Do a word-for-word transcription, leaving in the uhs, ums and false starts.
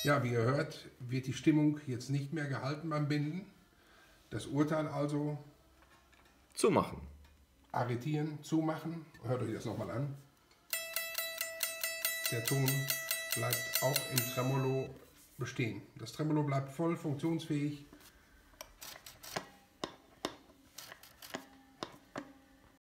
Ja, wie ihr hört, wird die Stimmung jetzt nicht mehr gehalten beim Binden. Das Urteil also Zumachen. arretieren, zumachen. Hört euch das nochmal an. Der Ton bleibt auch im Tremolo bestehen. Das Tremolo bleibt voll funktionsfähig.